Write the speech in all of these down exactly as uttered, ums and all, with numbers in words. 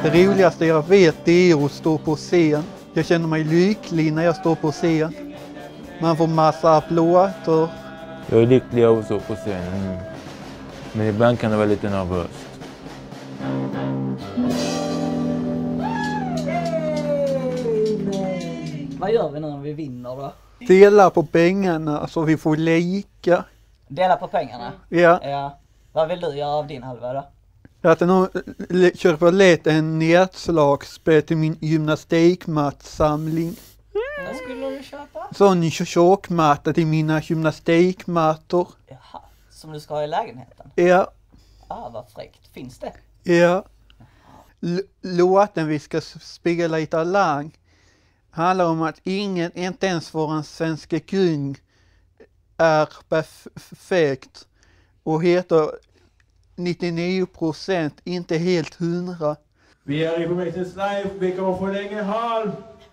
Det roligaste jag vet det är att stå på scen. Jag känner mig lycklig när jag står på scen. Man får massa applåder. Jag är lycklig av att stå på scenen. Men ibland kan det vara lite nervöst. Vad gör vi nu när vi vinner då? Dela på pengarna så vi får lika. Dela på pengarna? Ja. Ja. Vad vill du göra av din halva då? Att någon köper lätt en nedslagsspel till min gymnastikmattsamling. Vad skulle du köpa? Sån tjockmatta till mina gymnastikmattor. Jaha, som du ska ha i lägenheten? Ja. Ah, vad fräckt. Finns det? Ja. L- låten vi ska spela i Talang handlar om att ingen, inte ens våran svenska kung, är perfekt och heter nittionio procent, inte helt hundra. Vi är i Informations Live, vi kommer få länge halv.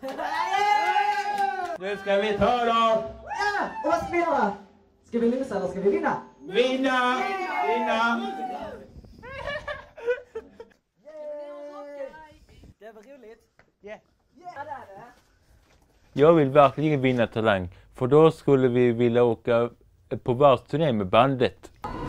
Nu ska vi ta då. Ja, och vad ska vi göra? Ska vi losa eller ska vi vinna? Vinna! Vinna! Det var roligt. Yeah. Ja, det är det. Jag vill verkligen vinna Talang. För då skulle vi vilja åka på världsturné med bandet.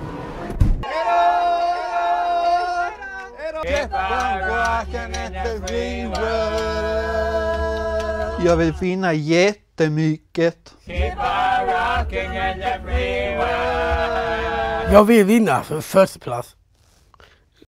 Jag vill vinna jättemycket. Jag vill vinna för första plats.